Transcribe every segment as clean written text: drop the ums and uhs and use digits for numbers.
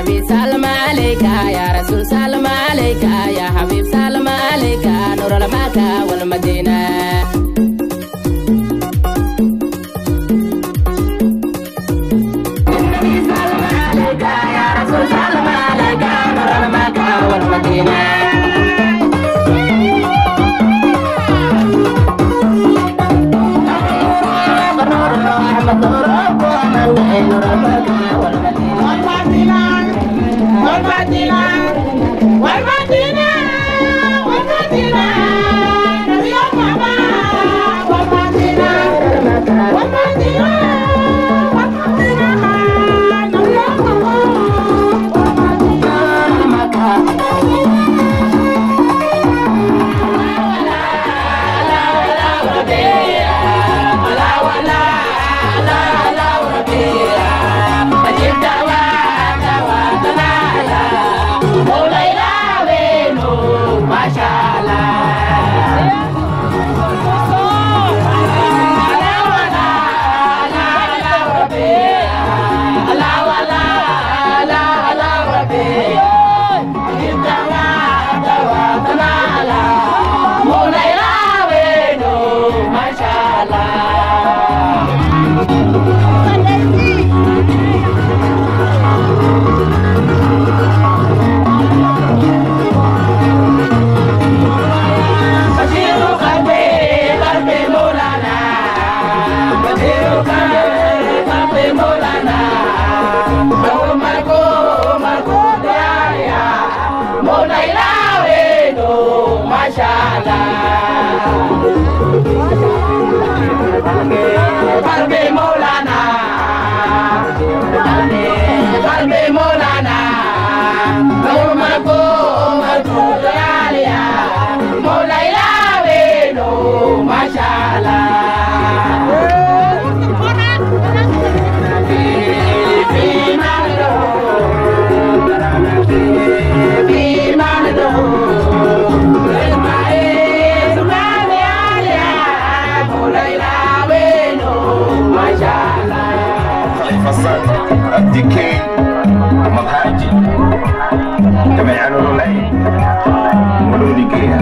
نبي سلام عليك يا رسول سلام عليك يا حبيب سلام عليك نور المكة والمدينة النبي سلام عليك يا رسول سلام عليك نور المكة والمدينة الدكين مقاجي كما يعنون لي ملوني كيها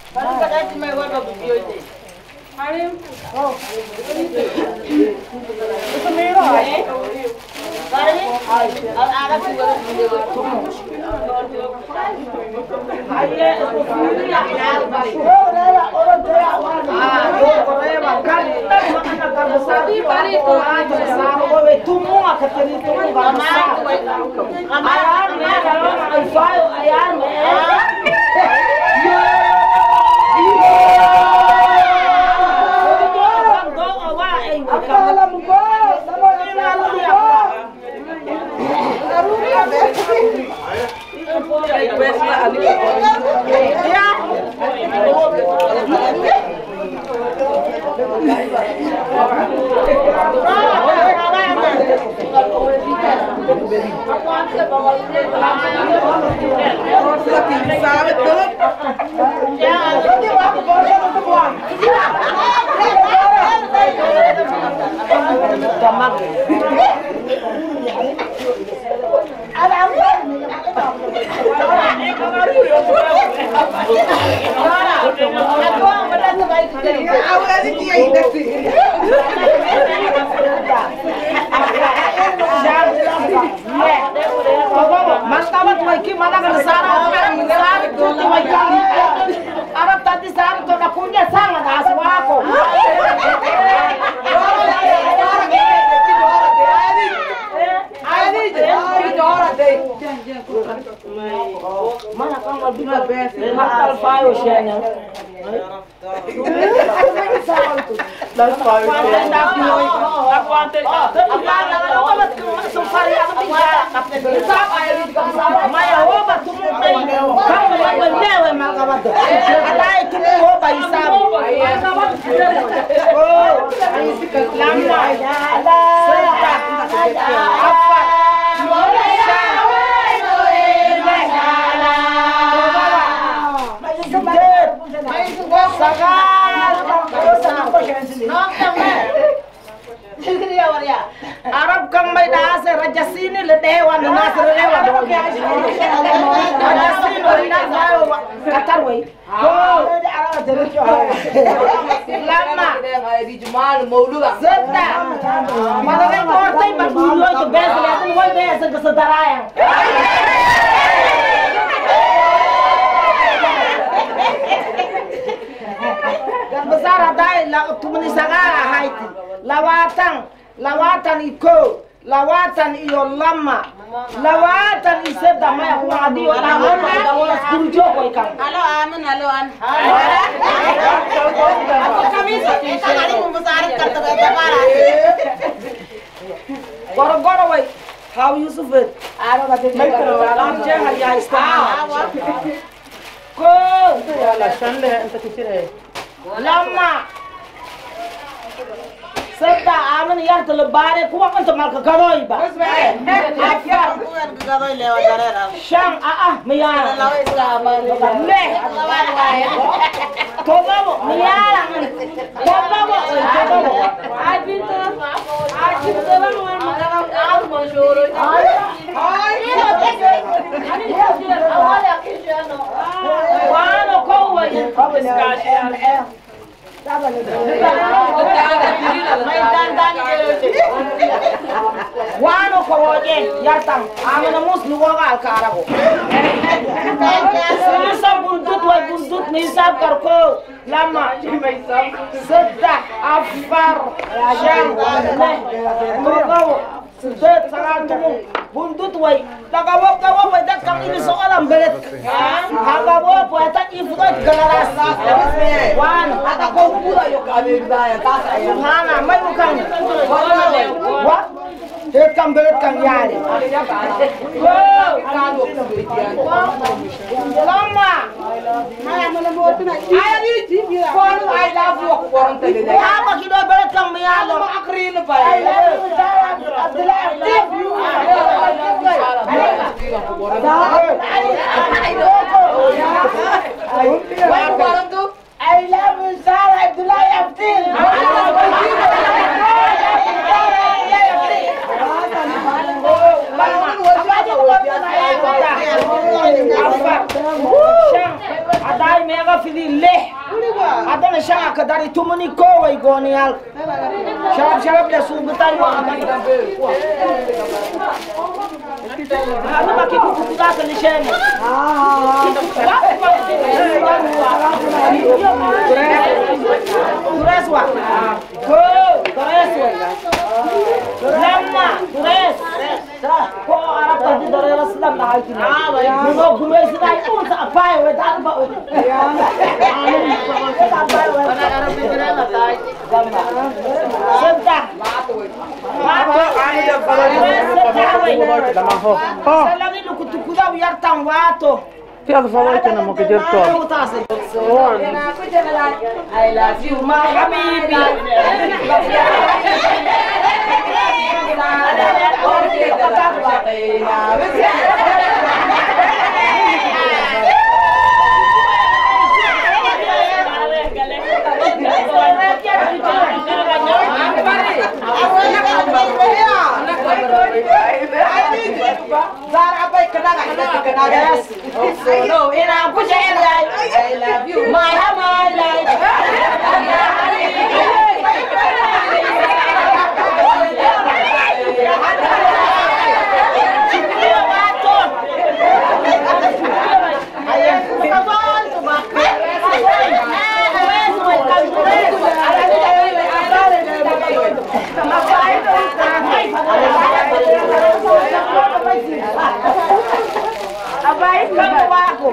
Arab kang may daase rajasini le dewan nasir lewa do rajasini na zayo katarway ko lama di jumal mauluga zeta madame kortay bagulo to bes le tan way bes ka sadaraya dan besar dai la tumni sagara haiti lawatan iko lawatan iyo lama lawatan iseda maya kuadi wala wala kurjo ko ikam halo an aku kami kita kali membesar kartu dabara goro wai how Yusuf aro gate lam je hariya istana ko la shande anta kichire lama Seta aman yar telebare kuwa kan temal ke garoi ba. Afar kuan ke garoi lewat darera. Syam miyara. Lawe selama le. Kobo miyara. Kobo. Ajin telang wan magaram au mojoro. Awal akishano. Wano kowa ya. Wano kowoje yartam amana muslu woga alkarabo sisa bundut wa bundut nisab karko lama seta afar jam kowo set sarantumu bundut wa dagawo dak kam ini soalam belet hagawo poeta ifut galaras wan ata ko pula yo kabe bidaya tasa ya hana mai bukan wa het kam belet kam yari lama maya mana mo tuna aya ni tibira ko ai la fu ko ron tele ya ba kido belet kam ya lo akrin pa Abdullah I love you, Sarah Abdullah Abdul. sidi leh adana shanga ka dari tumuni ko way goni al sharab da su butai wa amani hanu ma ki ku da ka lishene Tureswa ko Tureswa lama Tures ko arab tadi dari Rasulullah na haiti no gumai sidai un sa pai we da ba o senta salami lu kutukuda biar tang wato Tiada favor que não me quer todo. I love you, my habibi. No, in our push I love you, my Abai kamu aku.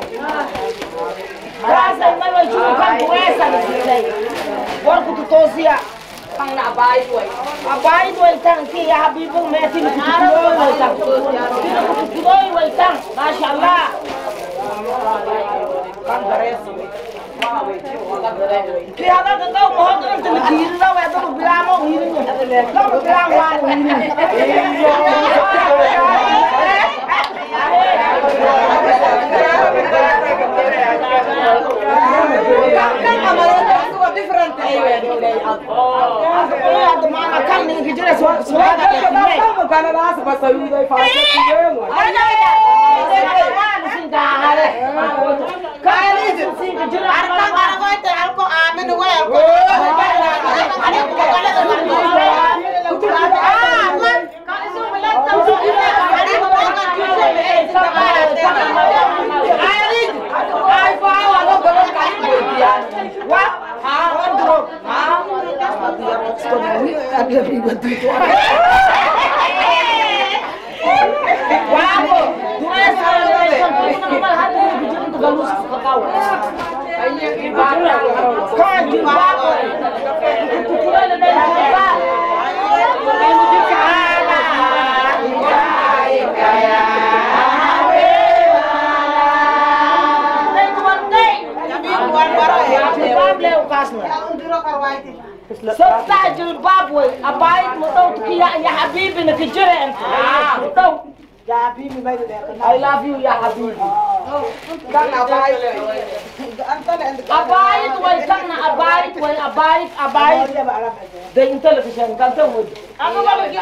Rasa mai mai cuma kamu esa di sini. Borku tu tosia. Kang na abai tu. Abai tu tang ki ya habibu meti ni kutu tu tang. Kutu tu tang. Masyaallah. Kang beres. Kaya ka kau mau kan tu kiri lah, itu bilang mau kiri ni. Kau bilang mau kiri. Serta jilbab we abai mutau tukiya ya habibi nak jeren mutau ya habibi mai I love you ya habibi kan abai tu wai kan abai de intelligence kan tu wud aku bagi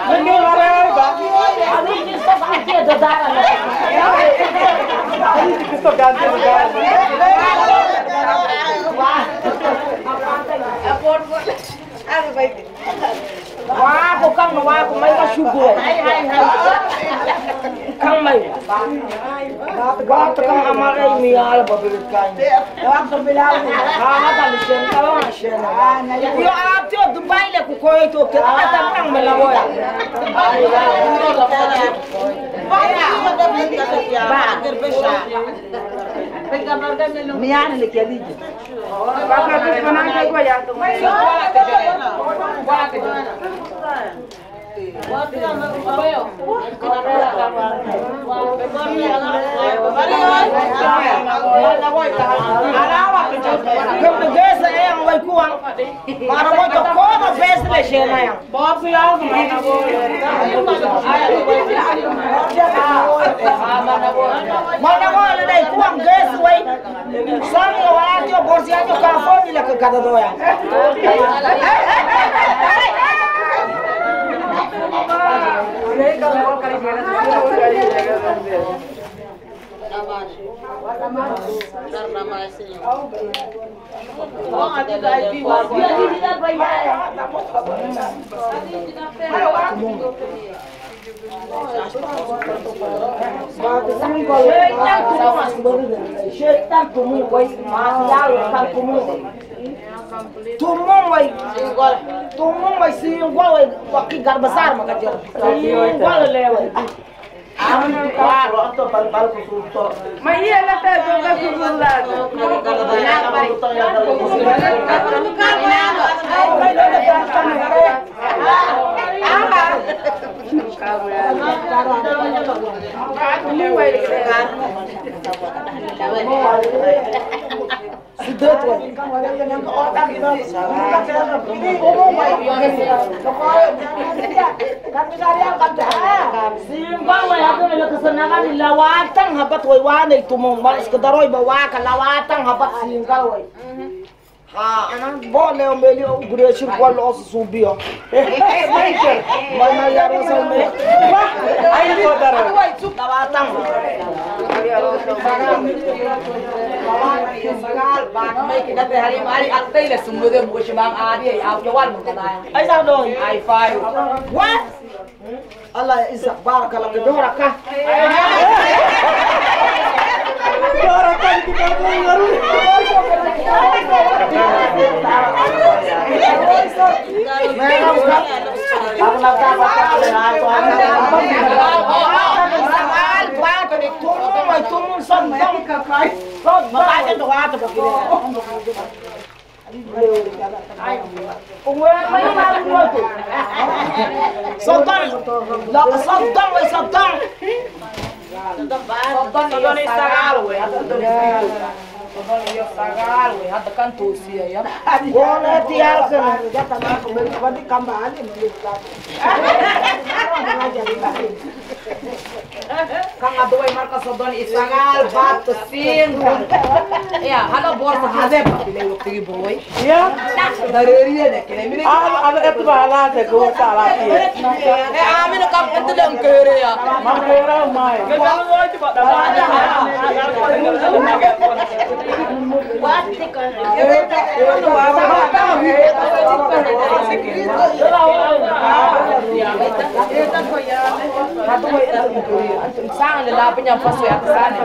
ani stop aja dadara Ini kita ganti negara. Wah, bukan wah, aku main syukur. Kang main. Wah, tukang amal ini al babirkan. Wah, sebelah. Ah, tak bisa kalau masih. Yo, aku Dubai le ku koy to ke ata kang melawoya. Mian le kiali. Bakal tu mana kau yang tu? Tumum vai ser igual aqui garbazar mas kajer. Igual lewe. Mas ia lá até jogar com o lado. Kesenangan lawatan habat wai tumong malas kedaroi bawa ka lawatan habat singgal wai. Ha, boleh membeli gureshir kual os subio. Mana ya rasal me? Ayo kodar. Wai cuk lawatan. Sagal bak mai kita hari mari altai le sumbu de bush bang adi au jawal mengkata. Ai sao doi? Ai fai. What? Allah izak barakallahu dora ka. Dora ka kita ngaru. Sagal, ada kan tusia ya. Boleh tiarkan, jatah aku berarti kembali melihat. Kang aduai marka sodon isagal bat sing. Ya, halo bor hadem pilih waktu boy. Ya. Dari dia deh, kini ini. Ada itu bahala deh, gua salah sih. Amin kam itu dong kere ya. Mangkera mai. Kalau mau coba dapat. Sang adalah penyampas ya kesana.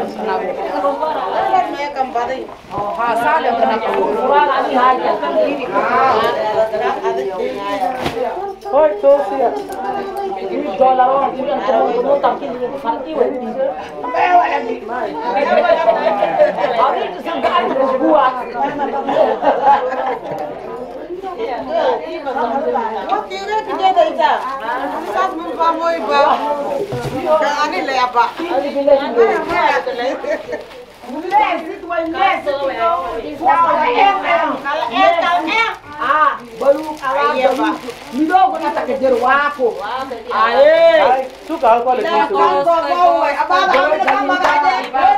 Oh, hasil yang kena kurang lagi hanya. Oh, itu sih. Dolar orang punya teman tapi dia farki weh. Hari itu sangat buat. Kira kita dah ija. Sab mempunyai bab. Ani le apa? Ani bila ini. Les itu les. Ah, baru awal baru. Mido ko na takejer wako. Aye. Tu kau ko le tu. Kau apa kami nak magaje.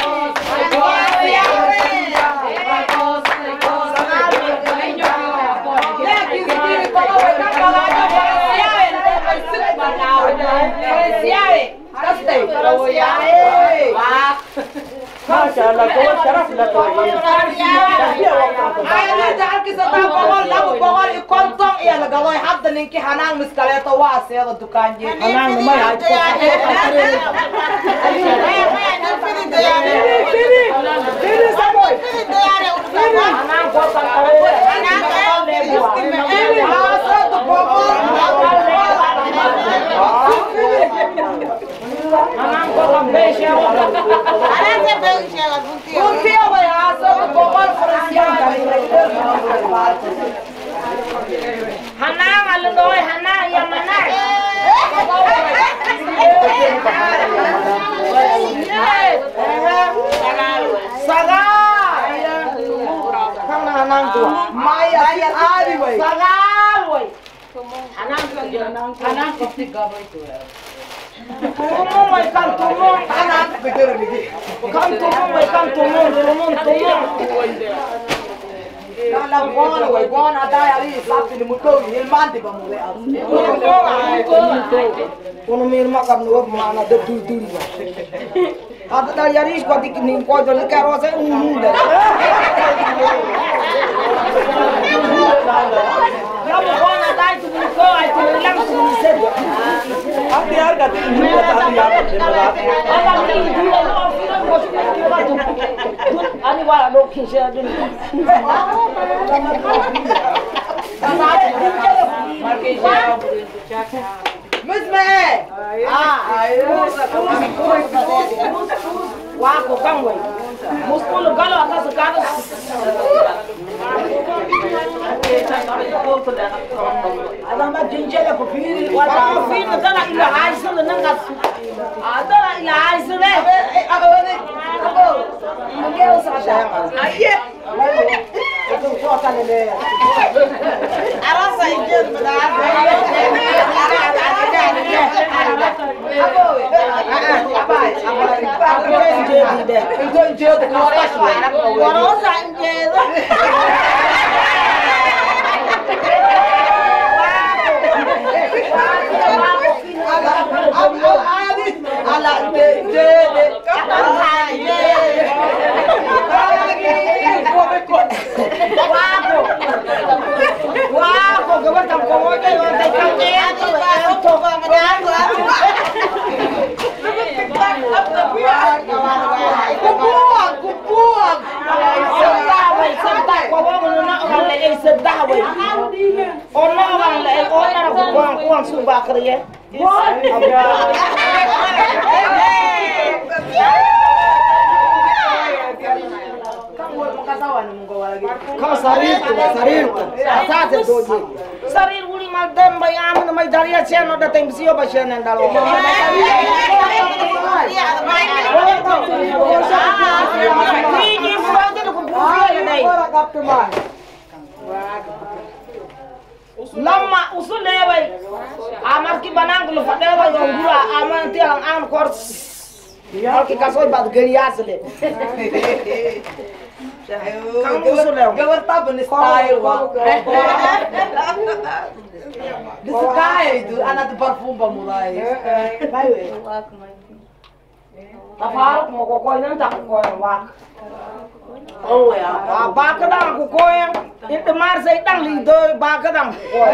Masyaallah, kau syaraf lah tu. Ayah jangan kisah pokok lagu pokok ikontong ia lagaloi hadda ninki hanang miskale to was ya dukan je. Hanang mai aj. Ini saboy. Hanang ko sangkare. Hanang asal tu pokok. Hanang ko kambesha. Hanang se besha bunti. Bunti away asal tu pokok persian. Hanang alunoi hanang yang mana? Sagal. Kang hanang tu. Maya ari wei. Sagal wei. Hanang pasti gabai tu. Tumung wei kan tumung. Hanang betul ni. Kan tumung wei kan tumung. Kalau gua ada hari Sabtu di muto hilman di bamule aus. Kono mirma kam nuwa mana de dul. Ada dah yaris kau dik ni kau tu lekar rasa dah. Kamu kau nak dah tu kau, itu lang tu set. Apa yang kata ini tadi apa? Apa ni dia lo film kau suka kau tu. Ani wala lo kisah tu. Musme. Wah, kau kan wei. Muskul kalau atas sekarang. Ada macam jinjel apa pilih? Wala pilih tu nak ilah hasil nengkas. Ada nak ilah hasil le. Apa ni? Apa? Mungkin usah dah. Ayah. Itu suatu le. Arasa injil benar. Orang subak kerja. Kau sarir tu. Asal tu. Sarir uli maldan bayam nama dari Aceh no datang bisio bahasa nendalo. Ini fraude tu kubuaya dai. Lama usul lewai. Amar ki banang lu fadela gura aman tiang an kors. Al ki kasoi bad gerias le. Kamu usul lewai. Gawar tabun style wa. Disukai itu anak tu parfum pemulai. Tafaruk mau kokoi nan tak kokoi wak. Oh ya, bakadang kokoi yang itu mar saya tang lido bakadang kokoi.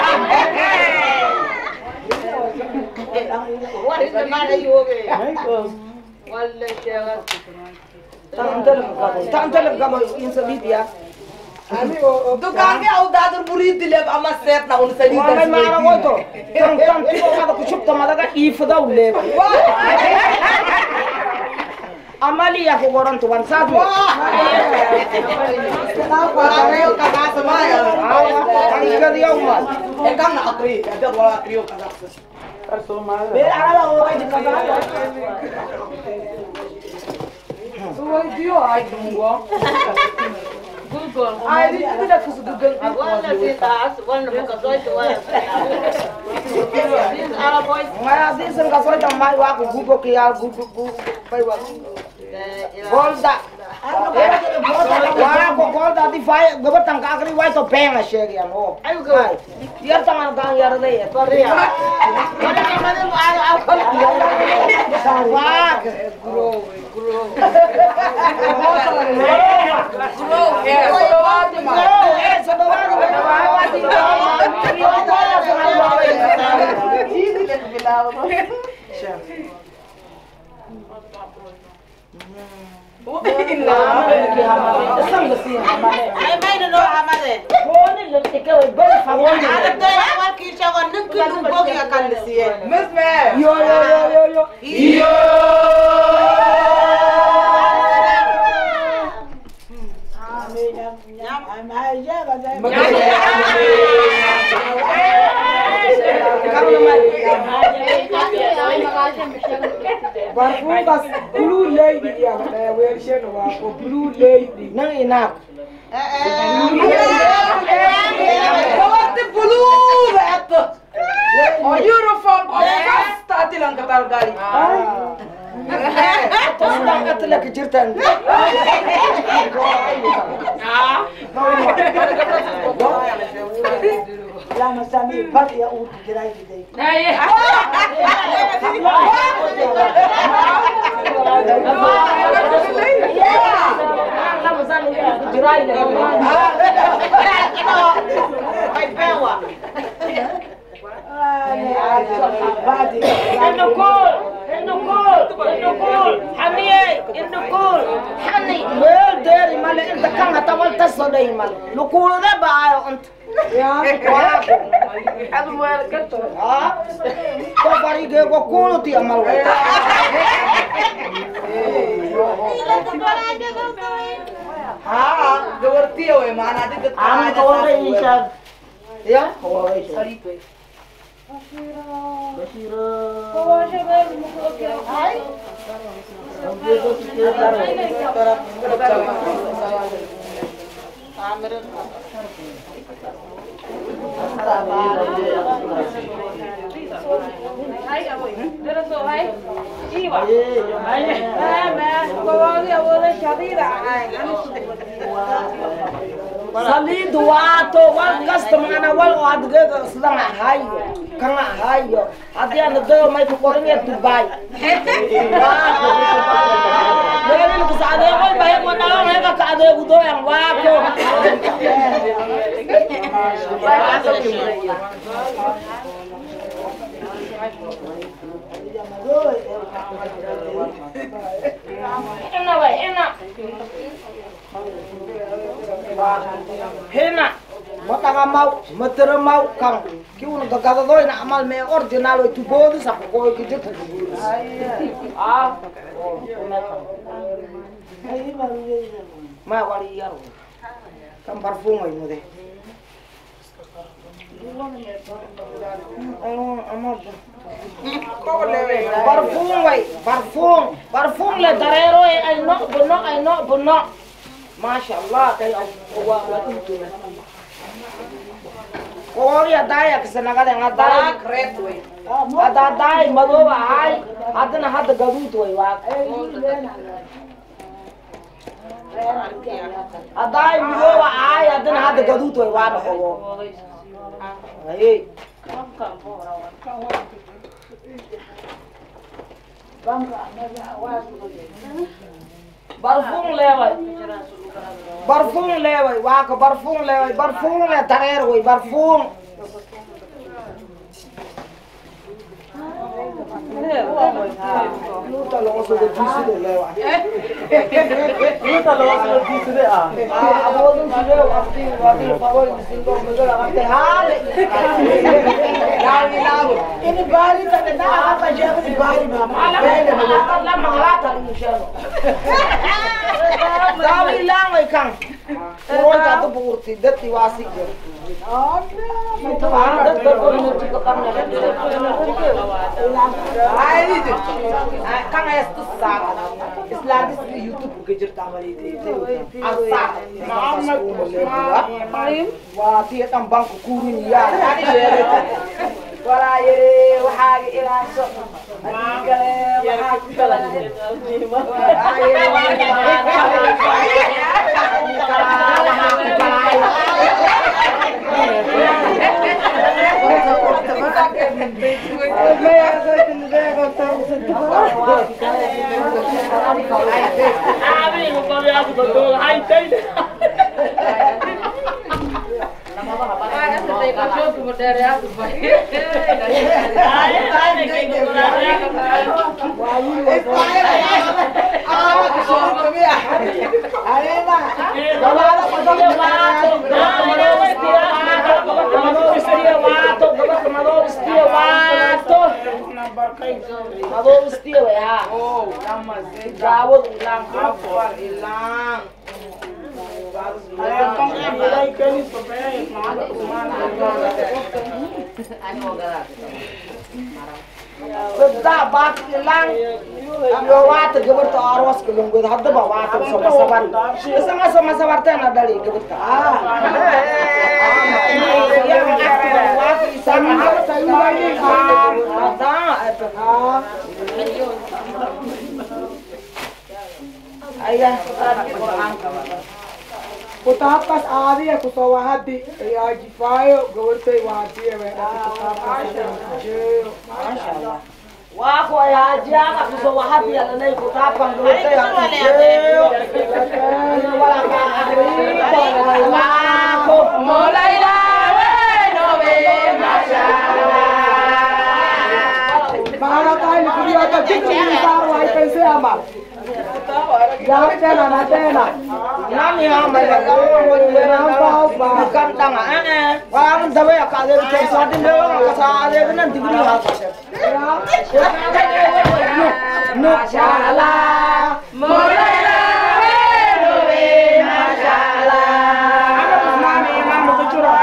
What is the matter you okay? Tantel kalau insabit ya. Dukaan ke auda terburi dilep amat set na un sedi. Wah, mana kau tu? Tang tiba kata kucup tu mana kan ifda ulep. Amali aku orang tuan satu. Kenapa reo kagak semaya? Kami kerja umat. Kang nak akri, ada bola akrio kagak. Biar ada orang di kagak. Suai dia ay tunggu. Google. Ay di tidak kesudugan. Wala sita, wala makasoy tuwa. This Arab boys. Maya di sen kasoi tamai wa aku Google kial Google pai wa. Golda. Wah, kok golda di fai gabat tang kakri wa to peng a share ya no. Ayo go. Biar tangan kang yar le ya. Sorry ya. Mana mana aku. Wah, guru. Barfu bas blue lady dia ada version wa blue lady Nang enak. Kawat blue beto. Oh uniform pasta tilang katal gali. Terus dah kata lagi cerita. Lama sami bak ya ut kirai di. Salid wato wal kastamana wal adga slanga hayo kanga hayo adi anda do mai ko kornya Dubai Dari ku sade wal bae ko na mai ka ade udo yang wako Enak weh enak Hena, matanga mau, matera mau kang. Kiun gagada doi na amal me original itu bodu sa ko ki jetu. Ah. Ma wali yaro. Kam parfum ai mode. Parfum wai, parfum le darero ai no bono. Mashallah kai awa itu. Oh ya daya kesana kada ngadai kret we. Ada dai madoba ai, adana hada gabu tu wa. Adai madoba ai, adana hada gabu tu wa na ho. Ai. Barfum lewai, waka barfum lewai, barfum le tarer woi, barfum. Luta lo so de disu de lewai. Luta lo so de disu de a. Abo do sile wati favor disindo megala ate hale. Lawi. Ini bari ta na apa jago di bari mama. Allah manglata ni shano. Lawi lawai kang. Kurang jatuh purti, deti wasik. Kang itu sangat. Islam itu YouTube kejar tamal itu. Asal. Wah dia tambang kukurin ya. Wala yere waxaagi ilaa so gale waxaagi kala Sudah bat hilang, lewat geber tu arwas kelung gue hadda bawa tu sama-sama. Sama-sama teh ada di geber tu. Ayah, Kutapas ari aku sawahati ya jifayo gawurte wahati ya Mashallah. Wako ya jaga kuso wahabi ya nai kutapang dulu teh. Wako mulai lawe nobe Mana tayo ni kuya ka dito ni taro ay pense ama. Jangan tena na tena. Nani yang mereka bukan tangan orang dawe ya kalau kita sadin dawe kita ada benar diberi hak. Nuk jala mulai lawe nobe masalah. Ada mami imam bercurah.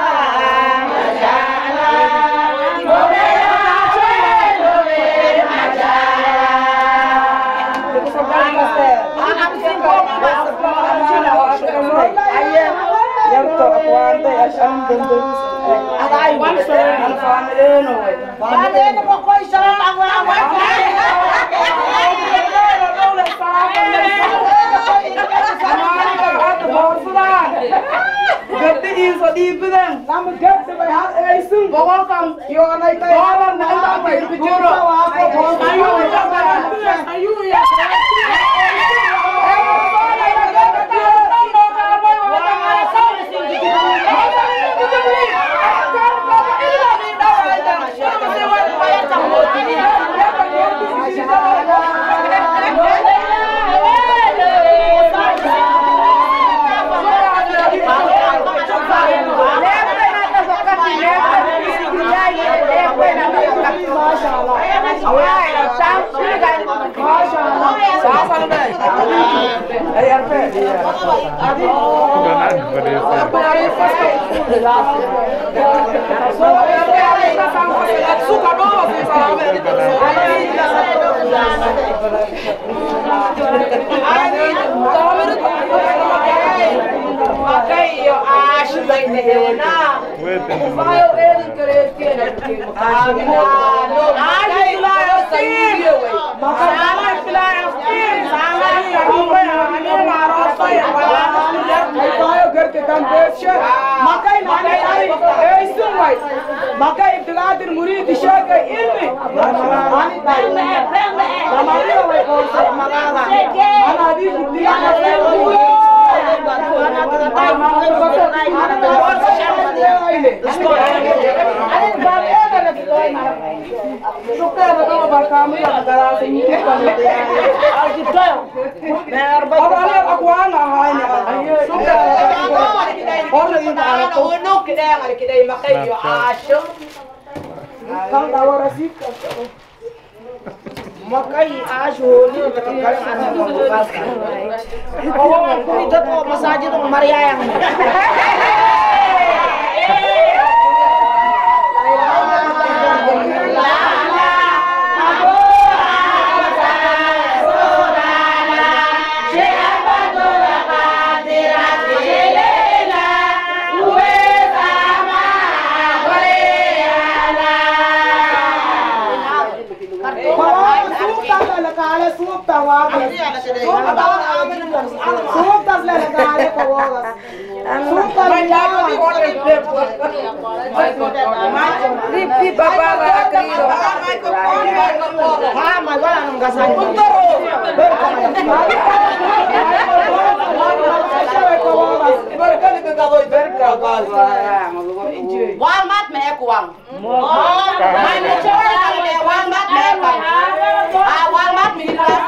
Maka ibtidaat murid disyaga ilmi. Makai asu ni terkadang anak membuka. Oh, itu tuh masaji tuh Maria yang. Walmat me kuang. Mana cewek kalau walmat me kuang. Walmat mi kelas.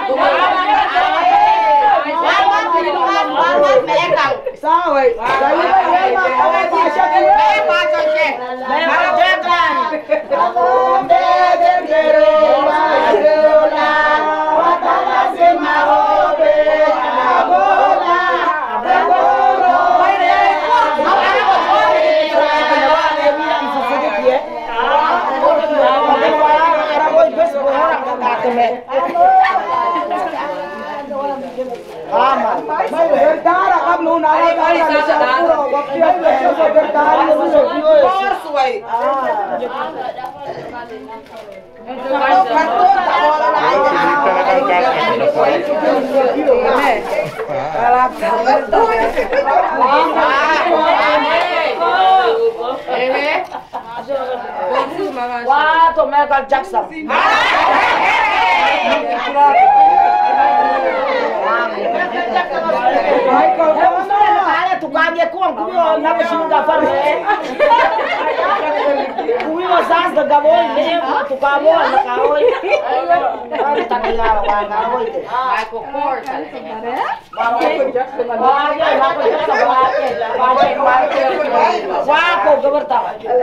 Walmat mi kelas. Walmat me kuang. Sao vậy? Wah, tuh Michael Jackson. Tukanya kuang kuyo na sinu gafar me kuyo sas da gavoy le tukamo na kaoy ay takaya wa kaoy Ai ko kor sa. wa ko gabarta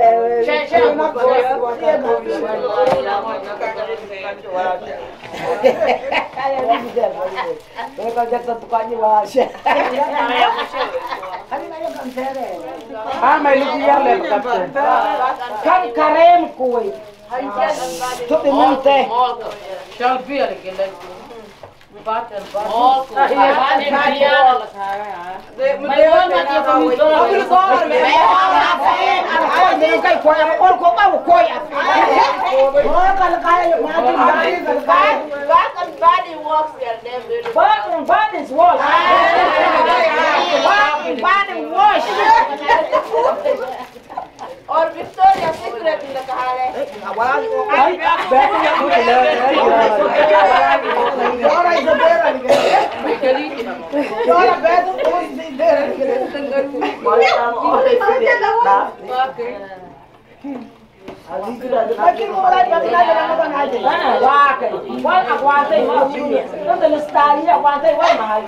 mereka jatuh tukanya wa may lugiya le kapten. kan karem koi to de monte Chal bir ke le. Bater mol ko. Mai won ma ti fa wi. Abul kor me. ay de kai ko ya ko ko ba ko ya ko kal kai ma ti bani kal kai Back and body works there them. bani is wash bani wash Or Victoria Secret in the kahale. ay beto ya ko le ora is there ora beto ko is there Aqui no horário vai tirar da nossa casa. Vaca. Vai aguenta aí, mas quando ele está ali, aguanta aí, vai mais.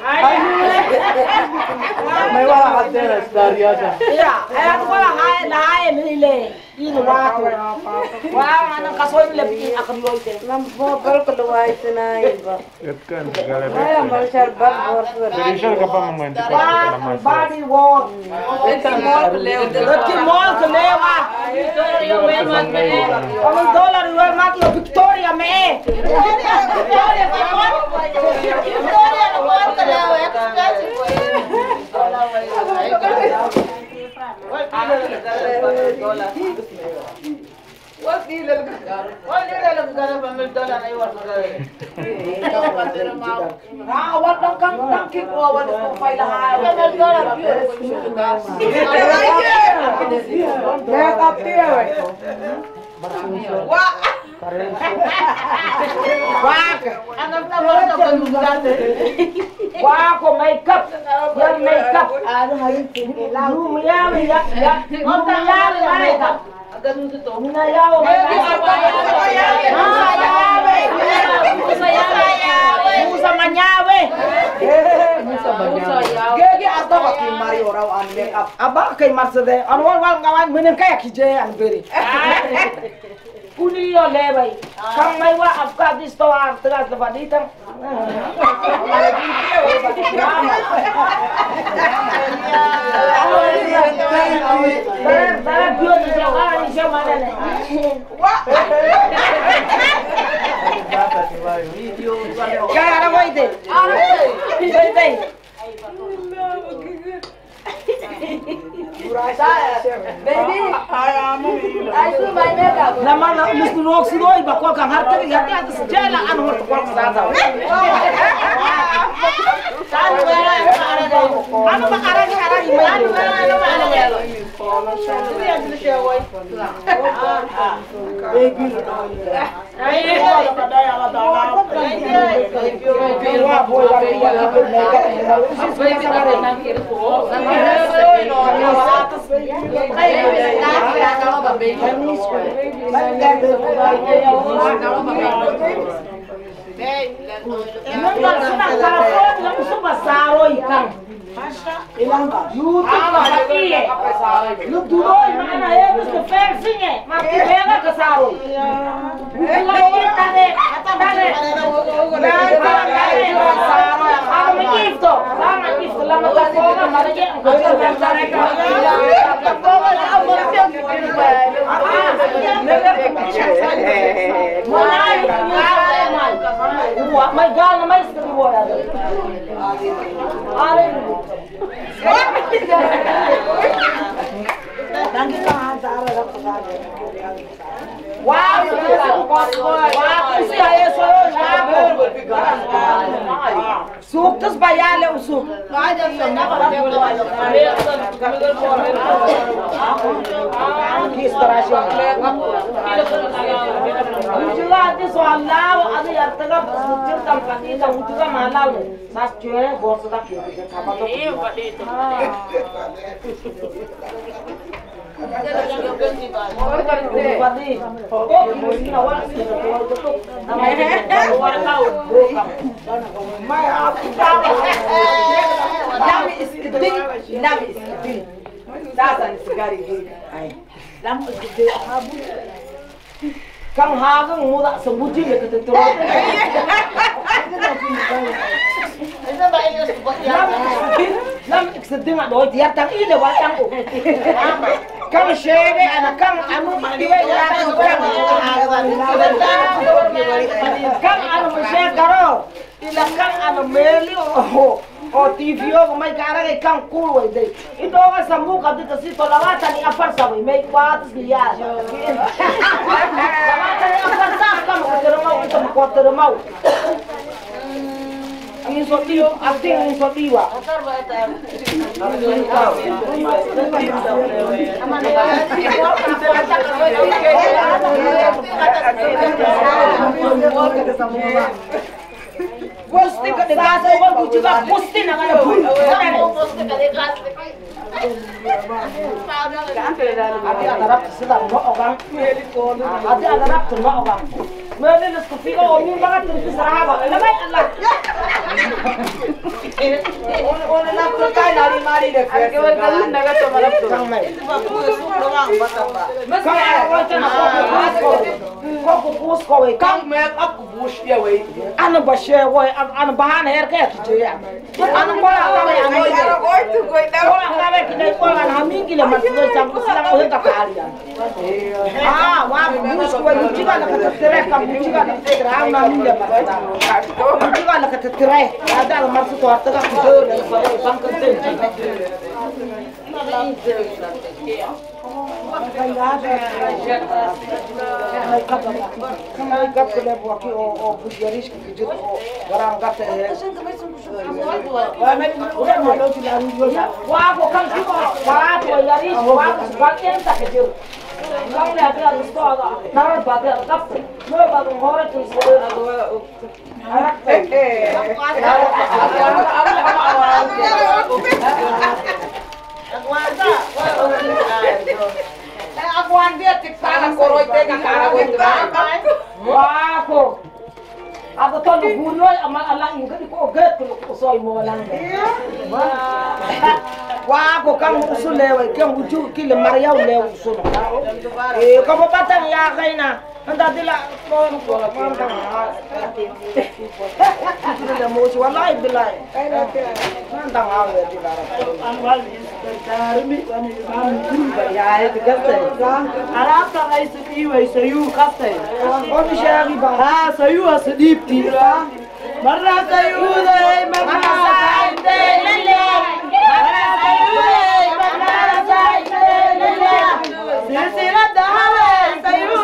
May wala ka din story ata. Ya, ay ako wala kaya na ay nile. Ino wato. Wala nang kasoy lebi ako yoite. Lambo bal ko luway tinay ba. Etkan gale. Ay mal shar bal bor. Perişan kapamang man di pa naman. Body walk. Daqui mol que leva. Victoria well mat me. Como $1 igual más que Victoria me. Victoria no more ka le expensive way. Rawat lang kang tangkik o wala kang pailahan. Make up tiya we. Wah, ko makeup. Yan makeup. Lumiyaw ya. Lumiyaw makeup. Lumiyaw Musa manyawe. Gege ata ba ki mari oraw an make up. Aba kay marsade. An wal ngawan menen kay kije an beri. Kuni yo lebay. Kang may wa afka disto ang tegas da baditang. Kaya na wait. Wait. Baby, I do my makeup. Naman na gusto mo siroy ba ko kang harta ni hati at sejala ano mo ko sa sa. Ano ba ara ni ano baby. Ilang ba? YouTube pati eh. Nagduloy, mana eh, gusto fencing eh. Makibela ka saroy. Bukulayin tane. Tane. Ako may gift to. Saan ang gift? Lama ka po ka, marigyan. Ang gawin ka sa reka. May gana, may skriwo yan. Nanti tangan sa arah wow, usuk terus bayar le usuk. Kang hagang muda sebuji ya ketentu. Lam sedeng ada dia tang ini watang ku. Kang shege anak kang anu diwe ya kang anu shege karo. Ila kang anu meli oh TV ko may karang kang cool way day. Ito ka sa mukha dito si tolawatan ni afar sa may kwatas niya. Tolawatan ni afar sa kamo termau ito ko termau. Ang sotiyo acting ang sotiwa. Gusti ka degas ko juga gusti na kana bul. Gusti ka degas. Ati agarap sedang mo orang. Ati agarap mo orang. Meli lesku fika oni banget terus seraba. Lamai Allah. On na kurkai nari mari dek. Kewan kalun naga to marap to. Kang mai. Kang wata na ko bus ko we. Kang make up ko bus ya we. Ana bashe we ana bahana her ke tu ya. Ana bola ka we ana. Ana ko tu ko da. Bola ka we kidai bola na mingi le mas ko jam ko silang ko ka kalian. Ah, wa bus ko we jiga na ka tere ka jiga na tere ana mingi le mas. Jiga na ka tere. Ada al mas ko arta ka do le bang ka ten. Aku andia tiksaran koroi tega kara gue wah ko aku tolu bunoy ama ala inga ko get ko soy mo lang wah ko kan usul lewe kan uju kile mariau lewe usul ko batang ya kaina anda dila kon ko mantang dila mo si wallahi billahi mantang awe dila anwal darmi kan ya itu gaste arab ta ai sudi wai sayu gaste on shari ba ha sayu asdip tira marra sayu dai marra saide lele marra sayu dai marra saide lele silsila dawe sayu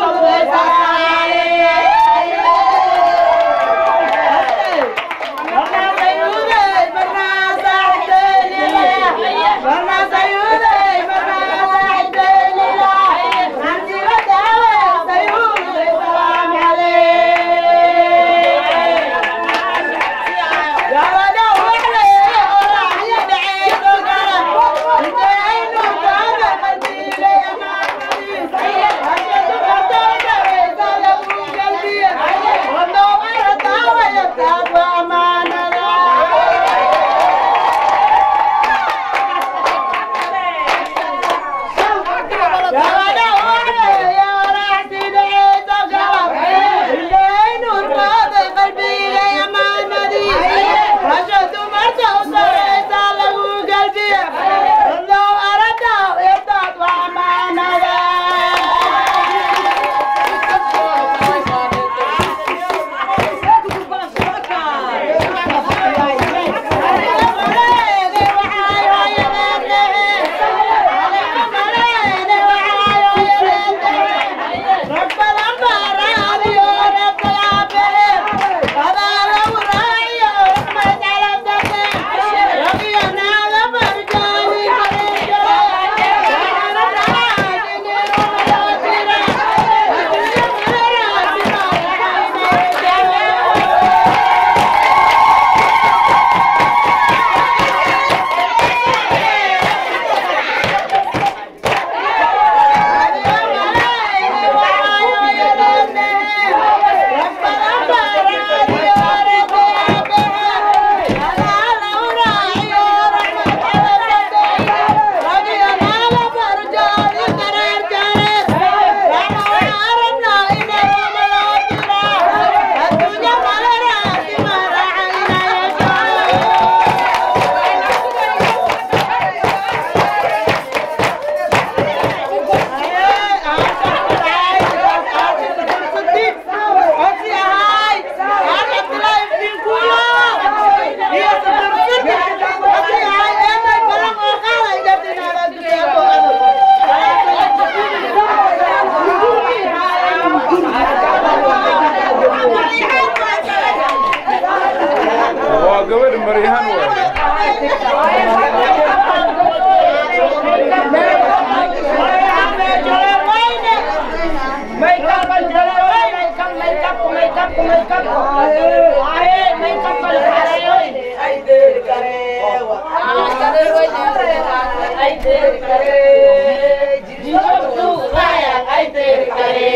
ai तेरी करे जिसको तू गाया आई तेरी करे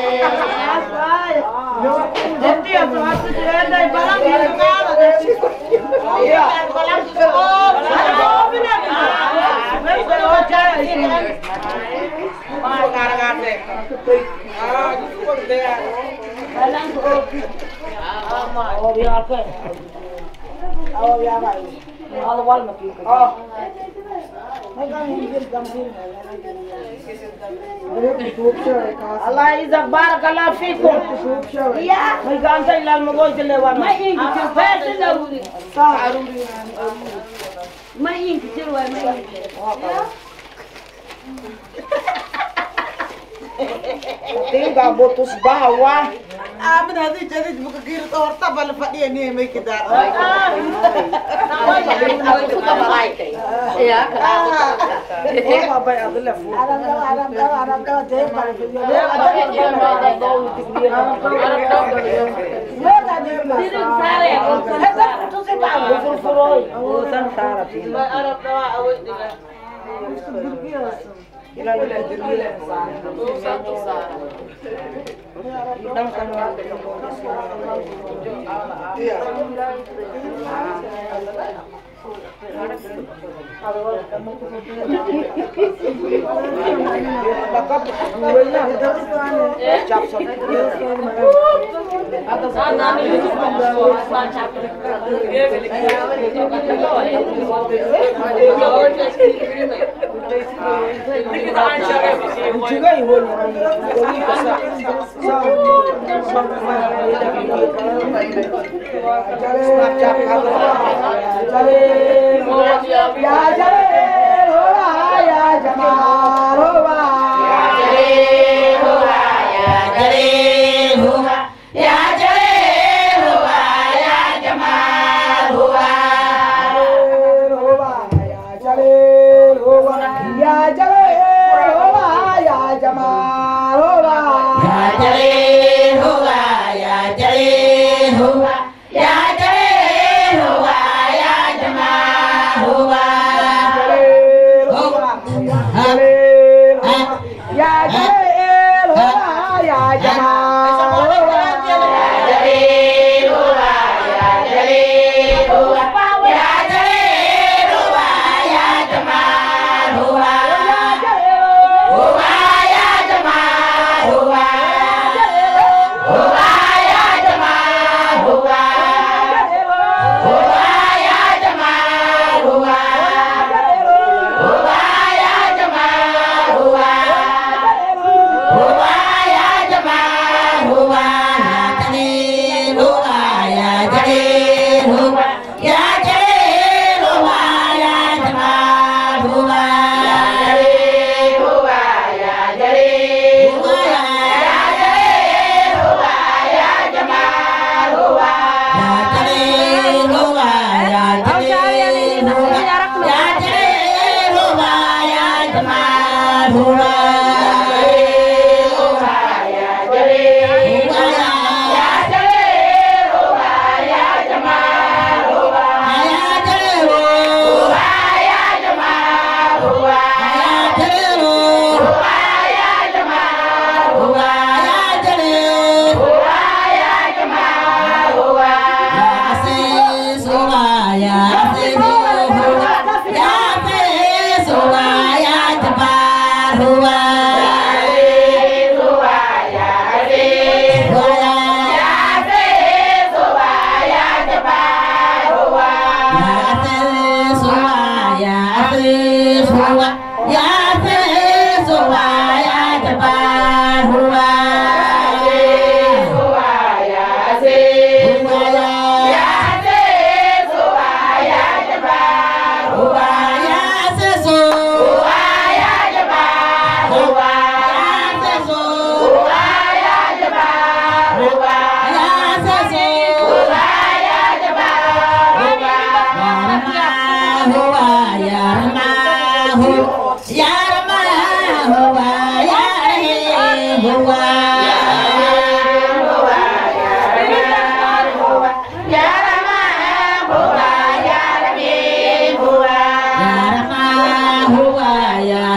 जल्दी अब हाथ से रहना है बड़ा मेरे का ये बड़ा से ओ बिना मैं तो जाए मार कार दे हां जिसको दे बड़ा ओ भी आके आओ या भाई all wal maki oh मैं कहां हिंदी गंभीर है Allah izak barakallah fikum ya मैं गान से लाल मगोई चले वा मैं इंग फैस जरूरी सारूरी मैं इंग चलवा मैं Tinggal botus bawah. Amin hadi jadi buka kiri to horta bal fadi ni mai kita. Ya. Oh babai adalah fu. Aram ka deh bal video. Dirang sare. Tu se tahu furfuroi. Oh san sara ti. Arab dawa awet dia. Ilalah dirila satu sara. Idang kanwa. Iya. Ya Jalil hola ya Jamal hola ya Jalil hola ya Jalil hola ya Jalil hola ya Jamal hola ya Jalil hola ya Jalil hola ya Jamal hola ya Jalil hola ya Jalil hola ya Jalil hola ya Jamal hola ya Jalil hola ya Jamal hola ya Jalil hola ya Jalil hola ya Jalil hola ya Jamal hola ya Jamal hola ya Jamal hola ya Jamal hola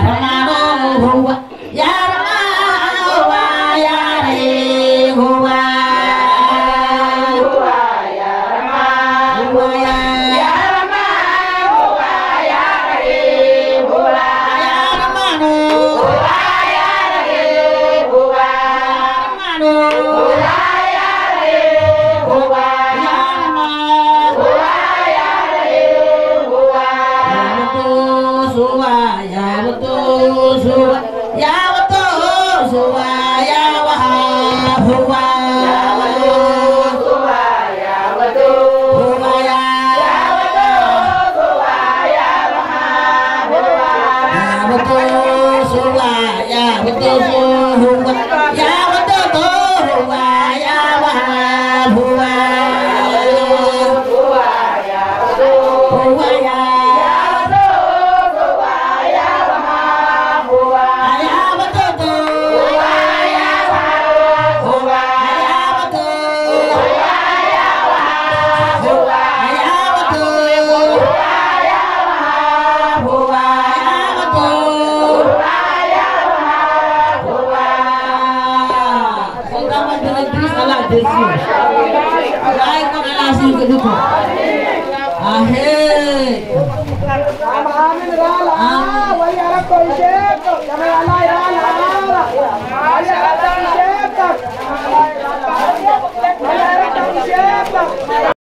Amin.